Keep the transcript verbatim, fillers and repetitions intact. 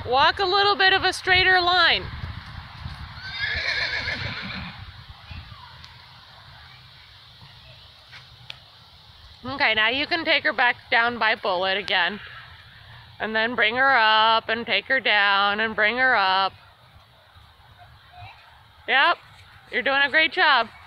Walk a little bit of a straighter line. Okay, now you can take her back down by Bullet again. And then bring her up and take her down and bring her up. Yep, you're doing a great job.